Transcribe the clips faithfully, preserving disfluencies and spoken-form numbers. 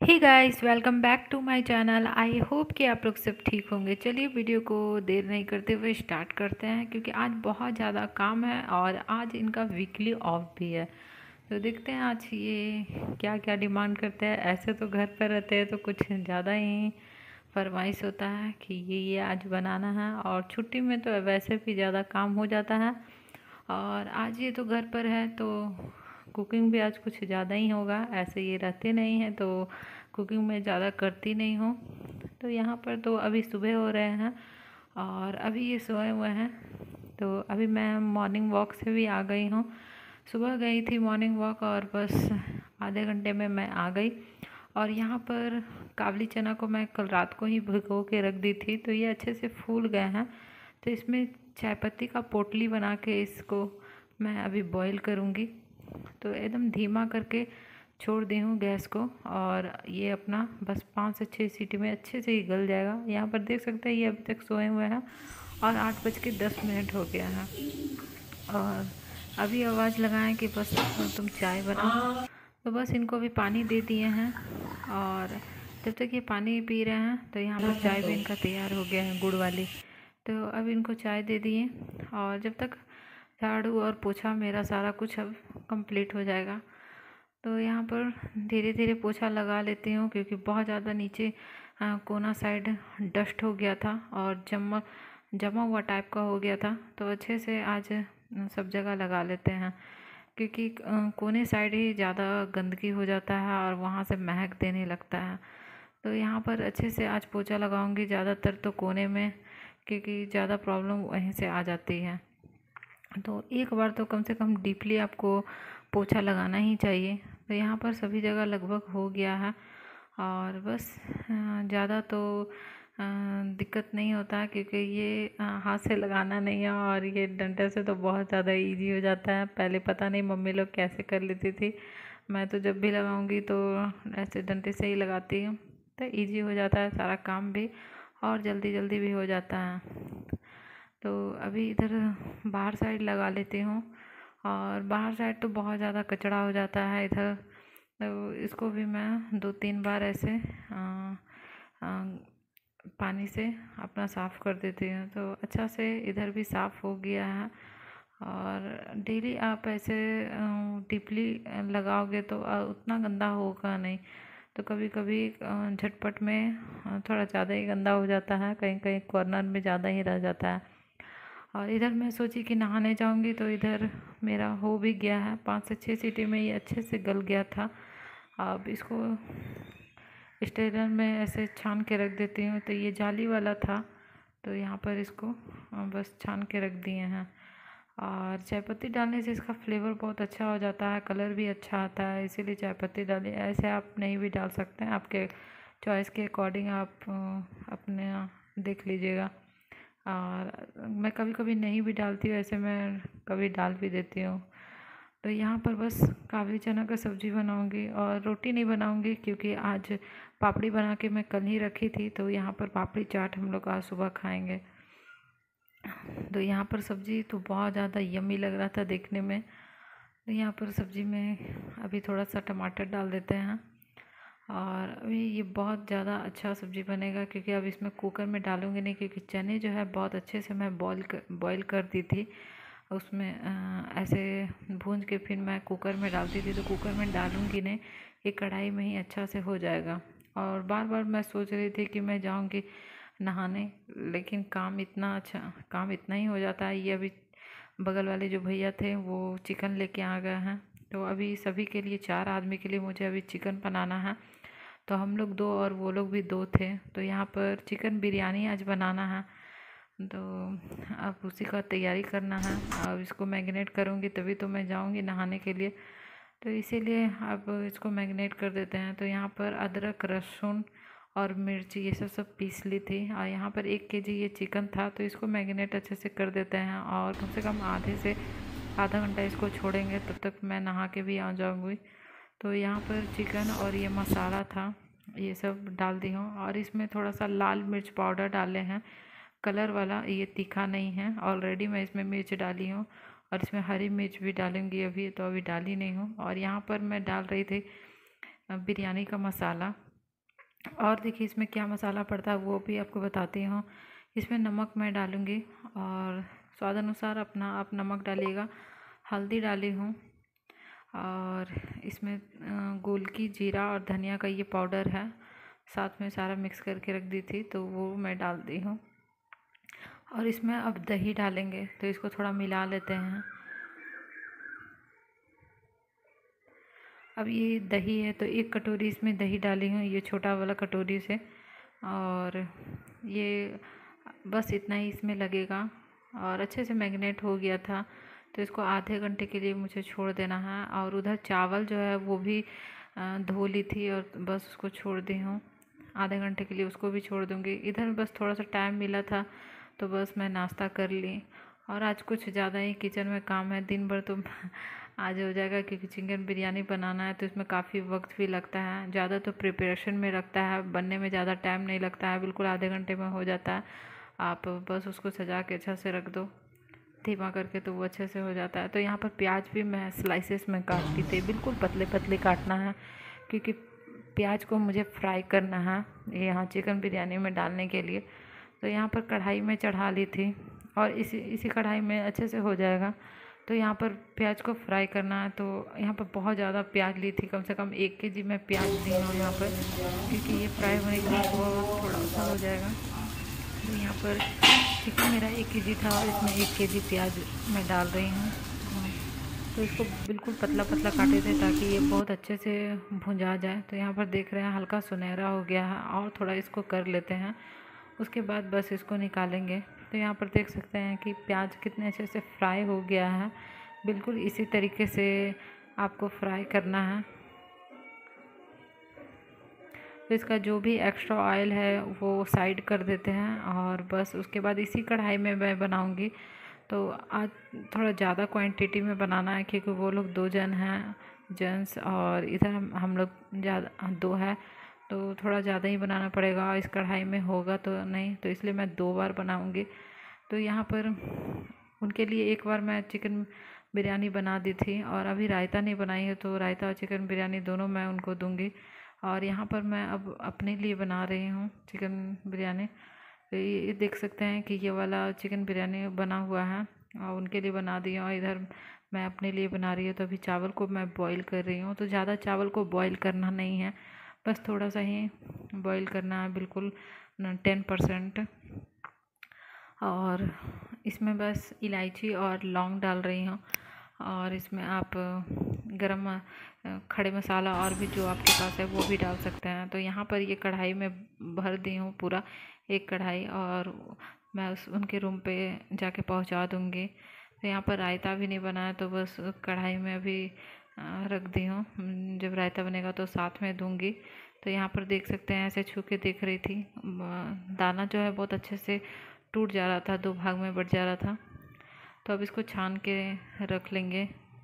Hey guys, welcome back to my channel. I hope कि आप लोग सब ठीक होंगे। चलिए वीडियो को देर नहीं करते हुए स्टार्ट करते हैं, क्योंकि आज बहुत ज़्यादा काम है और आज इनका वीकली ऑफ भी है। तो देखते हैं आज ये क्या क्या डिमांड करते हैं। ऐसे तो घर पर रहते हैं तो कुछ ज़्यादा ही फरमाइश होता है कि ये ये आज बनाना है, और छुट्टी में तो वैसे भी ज़्यादा काम हो जाता है। और आज ये तो घर पर है तो कुकिंग भी आज कुछ ज़्यादा ही होगा। ऐसे ये रहते नहीं हैं तो कुकिंग में ज़्यादा करती नहीं हूँ। तो यहाँ पर तो अभी सुबह हो रहे हैं और अभी ये सोए हुए हैं। तो अभी मैं मॉर्निंग वॉक से भी आ गई हूँ। सुबह गई थी मॉर्निंग वॉक और बस आधे घंटे में मैं आ गई। और यहाँ पर काबली चना को मैं कल रात को ही भिगो के रख दी थी, तो ये अच्छे से फूल गए हैं। तो इसमें चाय पत्ती का पोटली बना के इसको मैं अभी बॉईल करूँगी। तो एकदम धीमा करके छोड़ दी हूँ गैस को, और ये अपना बस पाँच से छः सीटी में अच्छे से ही गल जाएगा। यहाँ पर देख सकते हैं ये अभी तक सोए हुए हैं और आठ बज के दस मिनट हो गया है। और अभी आवाज़ लगाएं कि बस तुम चाय बनाओ। तो बस इनको भी पानी दे दिए हैं, और जब तक ये पानी पी रहे हैं तो यहाँ पर चाय भी इनका तैयार हो गया है, गुड़ वाली। तो अब इनको चाय दे दिए, और जब तक झाड़ू और पोछा मेरा सारा कुछ अब कंप्लीट हो जाएगा। तो यहाँ पर धीरे धीरे पोछा लगा लेती हूँ, क्योंकि बहुत ज़्यादा नीचे कोना साइड डस्ट हो गया था और जमा जमा हुआ टाइप का हो गया था। तो अच्छे से आज सब जगह लगा लेते हैं, क्योंकि कोने साइड ही ज़्यादा गंदगी हो जाता है और वहाँ से महक देने लगता है। तो यहाँ पर अच्छे से आज पोछा लगाऊंगी, ज़्यादातर तो कोने में, क्योंकि ज़्यादा प्रॉब्लम वहीं से आ जाती है। तो एक बार तो कम से कम डीपली आपको पोछा लगाना ही चाहिए। तो यहाँ पर सभी जगह लगभग हो गया है, और बस ज़्यादा तो दिक्कत नहीं होता है, क्योंकि ये हाथ से लगाना नहीं है और ये डंडे से तो बहुत ज़्यादा इजी हो जाता है। पहले पता नहीं मम्मी लोग कैसे कर लेती थी, मैं तो जब भी लगाऊंगी तो ऐसे डंडे से ही लगाती हूँ। तो इजी हो जाता है सारा काम भी, और जल्दी जल्दी भी हो जाता है। तो अभी इधर बाहर साइड लगा लेती हूँ, और बाहर साइड तो बहुत ज़्यादा कचरा हो जाता है इधर। तो इसको भी मैं दो तीन बार ऐसे आ, आ, पानी से अपना साफ़ कर देती हूँ। तो अच्छा से इधर भी साफ़ हो गया है। और डेली आप ऐसे डीपली लगाओगे तो उतना गंदा होगा नहीं। तो कभी कभी झटपट में थोड़ा ज़्यादा ही गंदा हो जाता है, कहीं कहीं कॉर्नर में ज़्यादा ही रह जाता है। और इधर मैं सोची कि नहाने जाऊंगी, तो इधर मेरा हो भी गया है। पाँच से छः सीटी में ये अच्छे से गल गया था। अब इसको स्टेनर में ऐसे छान के रख देती हूँ। तो ये जाली वाला था, तो यहाँ पर इसको बस छान के रख दिए हैं। और चाय पत्ती डालने से इसका फ्लेवर बहुत अच्छा हो जाता है, कलर भी अच्छा आता है, इसीलिए चाय पत्ती डालिए। ऐसे आप नहीं भी डाल सकते हैं, आपके चॉइस के अकॉर्डिंग आप अपने देख लीजिएगा। और मैं कभी कभी नहीं भी डालती हूँ, ऐसे मैं कभी डाल भी देती हूँ। तो यहाँ पर बस काबली चना का सब्ज़ी बनाऊँगी और रोटी नहीं बनाऊँगी, क्योंकि आज पापड़ी बना के मैं कल ही रखी थी। तो यहाँ पर पापड़ी चाट हम लोग आज सुबह खाएंगे। तो यहाँ पर सब्ज़ी तो बहुत ज़्यादा यम्मी लग रहा था देखने में। तो यहाँ पर सब्ज़ी में अभी थोड़ा सा टमाटर डाल देते हैं, और अभी ये बहुत ज़्यादा अच्छा सब्ज़ी बनेगा, क्योंकि अब इसमें कुकर में डालूँगी नहीं, क्योंकि चने जो है बहुत अच्छे से मैं बॉईल कर बॉईल कर दी थी उसमें। आ, ऐसे भूंज के फिर मैं कुकर में डालती थी, तो कुकर में डालूँगी नहीं, ये कढ़ाई में ही अच्छा से हो जाएगा। और बार बार मैं सोच रही थी कि मैं जाऊँगी नहाने, लेकिन काम इतना अच्छा काम इतना ही हो जाता है। ये अभी बगल वाले जो भैया थे वो चिकन लेके आ गए हैं, तो अभी सभी के लिए, चार आदमी के लिए मुझे अभी चिकन बनाना है। तो हम लोग दो और वो लोग भी दो थे। तो यहाँ पर चिकन बिरयानी आज बनाना है, तो अब उसी का तैयारी करना है। अब इसको मैरिनेट करूँगी तभी तो मैं जाऊँगी नहाने के लिए। तो इसीलिए अब इसको मैरिनेट कर देते हैं। तो यहाँ पर अदरक, लहसुन और मिर्ची ये सब सब पीस ली थी, और यहाँ पर एक के जी ये चिकन था। तो इसको मैरिनेट अच्छे से कर देते हैं, और कम से कम आधे से आधा घंटा इसको छोड़ेंगे, तब तक मैं नहा के भी आ जाऊँगी। तो यहाँ पर चिकन और ये मसाला था, ये सब डाल दी हूँ। और इसमें थोड़ा सा लाल मिर्च पाउडर डाले हैं, कलर वाला, ये तीखा नहीं है। ऑलरेडी मैं इसमें मिर्च डाली हूँ, और इसमें हरी मिर्च भी डालूँगी अभी, तो अभी डाली नहीं हूँ। और यहाँ पर मैं डाल रही थी बिरयानी का मसाला, और देखिए इसमें क्या मसाला पड़ता है वो भी आपको बताती हूँ। इसमें नमक मैं डालूँगी और स्वाद अनुसार अपना आप नमक डालिएगा। हल्दी डाली हूँ और इसमें गोलकी, जीरा और धनिया का ये पाउडर है, साथ में सारा मिक्स करके रख दी थी तो वो मैं डाल दी हूँ। और इसमें अब दही डालेंगे तो इसको थोड़ा मिला लेते हैं। अब ये दही है तो एक कटोरी इसमें दही डाली हूँ, ये छोटा वाला कटोरी से। और ये बस इतना ही इसमें लगेगा और अच्छे से मैरिनेट हो गया था तो इसको आधे घंटे के लिए मुझे छोड़ देना है। और उधर चावल जो है वो भी धो ली थी और बस उसको छोड़ दी हूँ आधे घंटे के लिए, उसको भी छोड़ दूँगी। इधर बस थोड़ा सा टाइम मिला था तो बस मैं नाश्ता कर ली। और आज कुछ ज़्यादा ही किचन में काम है, दिन भर तो आज हो जाएगा क्योंकि चिकन बिरयानी बनाना है तो इसमें काफ़ी वक्त भी लगता है। ज़्यादा तो प्रिपरेशन में लगता है, बनने में ज़्यादा टाइम नहीं लगता है, बिल्कुल आधे घंटे में हो जाता है। आप बस उसको सजा के अच्छा से रख दो धीमा करके तो वो अच्छे से हो जाता है। तो यहाँ पर प्याज भी मैं स्लाइसेस में काटती थी, बिल्कुल पतले पतले काटना है क्योंकि प्याज को मुझे फ्राई करना है यहाँ चिकन बिरयानी में डालने के लिए। तो यहाँ पर कढ़ाई में चढ़ा ली थी और इसी इसी कढ़ाई में अच्छे से हो जाएगा। तो यहाँ पर प्याज को फ्राई करना है तो यहाँ पर बहुत ज़्यादा प्याज ली थी, कम से कम एक के जी मैं प्याज ली हूँ यहाँ पर, क्योंकि ये फ्राई होने के बाद वो थोड़ा सा हो जाएगा। तो यहाँ पर चिकन मेरा एक के जी था और इसमें एक के जी प्याज मैं डाल रही हूँ। तो इसको बिल्कुल पतला पतला काटे थे ताकि ये बहुत अच्छे से भुंजा जाए। तो यहाँ पर देख रहे हैं हल्का सुनहरा हो गया है और थोड़ा इसको कर लेते हैं, उसके बाद बस इसको निकालेंगे। तो यहाँ पर देख सकते हैं कि प्याज कितने अच्छे से फ्राई हो गया है, बिल्कुल इसी तरीके से आपको फ्राई करना है। तो इसका जो भी एक्स्ट्रा ऑयल है वो साइड कर देते हैं और बस उसके बाद इसी कढ़ाई में मैं बनाऊंगी। तो आज थोड़ा ज़्यादा क्वांटिटी में बनाना है क्योंकि वो लोग दो जन हैं जेंट्स और इधर हम हम लोग ज़्यादा दो है तो थोड़ा ज़्यादा ही बनाना पड़ेगा। इस कढ़ाई में होगा तो नहीं, तो इसलिए मैं दो बार बनाऊंगी। तो यहाँ पर उनके लिए एक बार मैं चिकन बिरयानी बना दी थी और अभी रायता नहीं बनाई है तो रायता और चिकन बिरयानी दोनों मैं उनको दूंगी। और यहाँ पर मैं अब अपने लिए बना रही हूँ चिकन बिरयानी। तो ये देख सकते हैं कि ये वाला चिकन बिरयानी बना हुआ है और उनके लिए बना दिया और इधर मैं अपने लिए बना रही हूँ। तो अभी चावल को मैं बॉईल कर रही हूँ। तो ज़्यादा चावल को बॉईल करना नहीं है, बस थोड़ा सा ही बॉईल करना है, बिल्कुल टेन परसेंट। और इसमें बस इलायची और लौंग डाल रही हूँ और इसमें आप गरम खड़े मसाला और भी जो आपके पास है वो भी डाल सकते हैं। तो यहाँ पर ये कढ़ाई में भर दी हूँ पूरा एक कढ़ाई और मैं उस उनके रूम पे जाके पहुँचा दूँगी। तो यहाँ पर रायता भी नहीं बना है तो बस कढ़ाई में अभी रख दी हूँ, जब रायता बनेगा तो साथ में दूँगी। तो यहाँ पर देख सकते हैं ऐसे छू के देख रही थी, दाना जो है बहुत अच्छे से टूट जा रहा था, दो भाग में बट जा रहा था। तो अब इसको छान के रख लेंगे।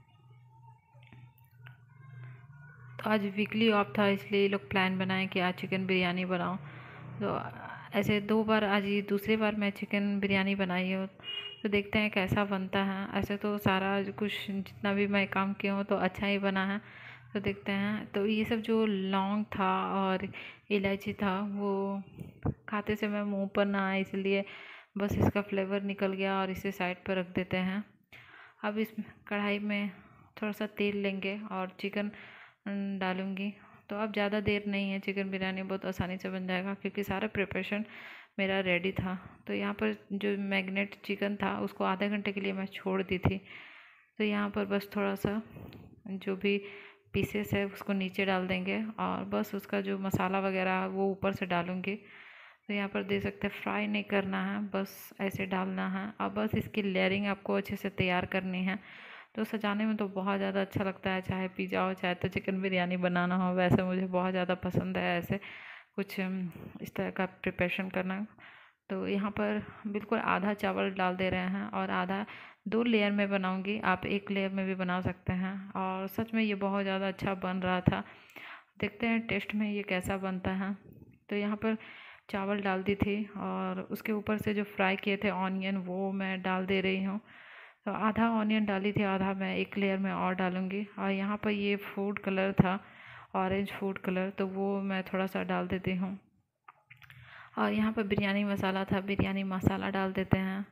तो आज वीकली ऑफ था इसलिए ये लोग प्लान बनाए कि आज चिकन बिरयानी बनाओ। तो ऐसे दो बार, आज ये दूसरी बार मैं चिकन बिरयानी बनाई हो तो देखते हैं कैसा बनता है। ऐसे तो सारा कुछ जितना भी मैं काम किया हूँ तो अच्छा ही बना है, तो देखते हैं। तो ये सब जो लौंग था और इलायची था वो खाते से मैं मुंह पर ना आए इसलिए बस इसका फ्लेवर निकल गया और इसे साइड पर रख देते हैं। अब इस कढ़ाई में थोड़ा सा तेल लेंगे और चिकन डालूँगी। तो अब ज़्यादा देर नहीं है, चिकन बिरयानी बहुत आसानी से बन जाएगा क्योंकि सारा प्रिपरेशन मेरा रेडी था। तो यहाँ पर जो मैग्नेट चिकन था उसको आधे घंटे के लिए मैं छोड़ दी थी। तो यहाँ पर बस थोड़ा सा जो भी पीसेस है उसको नीचे डाल देंगे और बस उसका जो मसाला वगैरह है वो ऊपर से डालूँगी। तो यहाँ पर दे सकते हैं, फ्राई नहीं करना है, बस ऐसे डालना है। अब बस इसकी लेयरिंग आपको अच्छे से तैयार करनी है। तो सजाने में तो बहुत ज़्यादा अच्छा लगता है, चाहे पिज़्ज़ा हो चाहे तो चिकन बिरयानी बनाना हो। वैसे मुझे बहुत ज़्यादा पसंद है ऐसे कुछ इस तरह का प्रिपरेशन करना। तो यहाँ पर बिल्कुल आधा चावल डाल दे रहे हैं और आधा दो लेयर में बनाऊंगी, आप एक लेयर में भी बना सकते हैं। और सच में ये बहुत ज़्यादा अच्छा बन रहा था, देखते हैं टेस्ट में ये कैसा बनता है। तो यहाँ पर चावल डाल दी थी और उसके ऊपर से जो फ्राई किए थे ऑनियन वो मैं डाल दे रही हूँ। तो आधा ऑनियन डाली थी, आधा मैं एक लेयर में और डालूँगी। और यहाँ पर ये फूड कलर था ऑरेंज फूड कलर, तो वो मैं थोड़ा सा डाल देती हूँ। और यहाँ पर बिरयानी मसाला था, बिरयानी मसाला डाल देते हैं।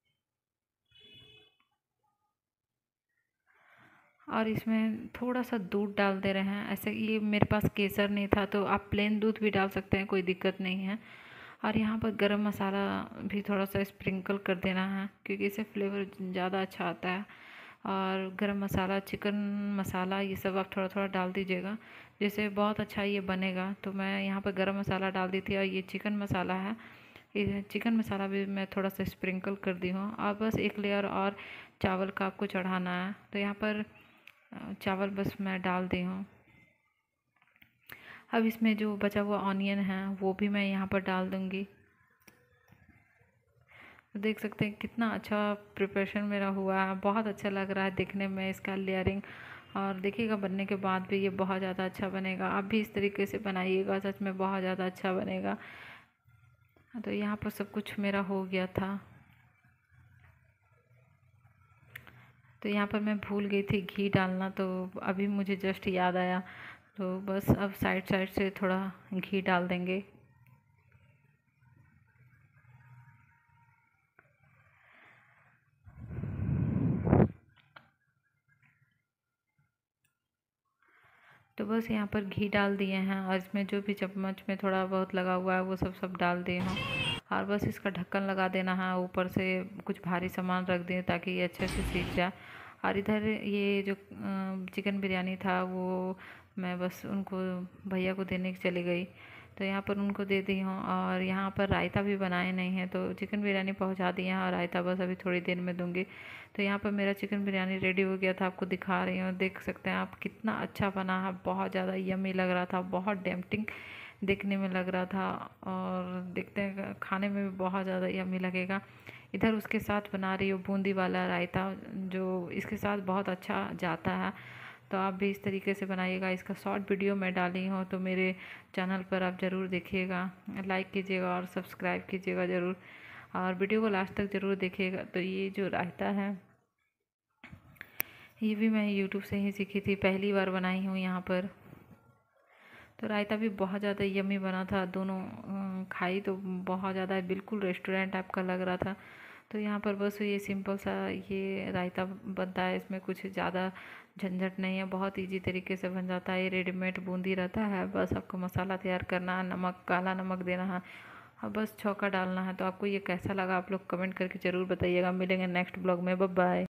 और इसमें थोड़ा सा दूध डाल दे रहे हैं। ऐसे ये मेरे पास केसर नहीं था तो आप प्लेन दूध भी डाल सकते हैं, कोई दिक्कत नहीं है। और यहाँ पर गरम मसाला भी थोड़ा सा स्प्रिंकल कर देना है क्योंकि इससे फ्लेवर ज़्यादा अच्छा आता है। और गरम मसाला, चिकन मसाला, ये सब आप थोड़ा थोड़ा डाल दीजिएगा, जिससे बहुत अच्छा ये बनेगा। तो मैं यहाँ पर गरम मसाला डाल दी थी और ये चिकन मसाला है, ये चिकन मसाला भी मैं थोड़ा सा स्प्रिंकल कर दी हूँ। और बस एक लेयर और चावल का आपको चढ़ाना है, तो यहाँ पर चावल बस मैं डाल दी हूँ। अब इसमें जो बचा हुआ ऑनियन है वो भी मैं यहाँ पर डाल दूँगी। देख सकते हैं कितना अच्छा प्रिपरेशन मेरा हुआ है, बहुत अच्छा लग रहा है देखने में इसका लेयरिंग। और देखिएगा बनने के बाद भी ये बहुत ज़्यादा अच्छा बनेगा। आप भी इस तरीके से बनाइएगा, सच में बहुत ज़्यादा अच्छा बनेगा। तो यहाँ पर सब कुछ मेरा हो गया था। तो यहाँ पर मैं भूल गई थी घी डालना, तो अभी मुझे जस्ट याद आया। तो बस अब साइड साइड से थोड़ा घी डाल देंगे। तो बस यहाँ पर घी डाल दिए हैं और इसमें जो भी चम्मच में थोड़ा बहुत लगा हुआ है वो सब सब डाल दिए हैं। और बस इसका ढक्कन लगा देना है, ऊपर से कुछ भारी सामान रख दें ताकि ये अच्छे से सीख जाए। और इधर ये जो चिकन बिरयानी था वो मैं बस उनको भैया को देने चली गई, तो यहाँ पर उनको दे दी हूँ। और यहाँ पर रायता भी बनाए नहीं है, तो चिकन बिरयानी पहुँचा दी है और रायता बस अभी थोड़ी देर में दूँगी। तो यहाँ पर मेरा चिकन बिरयानी रेडी हो गया था, आपको दिखा रही हूँ। देख सकते हैं आप कितना अच्छा बना है, बहुत ज़्यादा यम्मी लग रहा था, बहुत टेम्पटिंग देखने में लग रहा था। और देखते हैं खाने में भी बहुत ज़्यादा यम्मी लगेगा। इधर उसके साथ बना रही हूँ बूंदी वाला रायता, जो इसके साथ बहुत अच्छा जाता है। तो आप भी इस तरीके से बनाइएगा। इसका शॉर्ट वीडियो मैं डाली हूँ, तो मेरे चैनल पर आप ज़रूर देखिएगा, लाइक कीजिएगा और सब्सक्राइब कीजिएगा ज़रूर, और वीडियो को लास्ट तक ज़रूर देखिएगा। तो ये जो रायता है ये भी मैं यूट्यूब से ही सीखी थी, पहली बार बनाई हूँ यहाँ पर। तो रायता भी बहुत ज़्यादा यम्मी बना था, दोनों खाई तो बहुत ज़्यादा बिल्कुल रेस्टोरेंट टाइप का लग रहा था। तो यहाँ पर बस ये सिंपल सा ये रायता बनता है, इसमें कुछ ज़्यादा झंझट नहीं है, बहुत इजी तरीके से बन जाता है। ये रेडीमेड बूंदी रहता है, बस आपको मसाला तैयार करना है, नमक, काला नमक देना है और बस छौंका डालना है। तो आपको ये कैसा लगा आप लोग कमेंट करके ज़रूर बताइएगा। मिलेंगे नेक्स्ट ब्लॉग में, बाय बाय।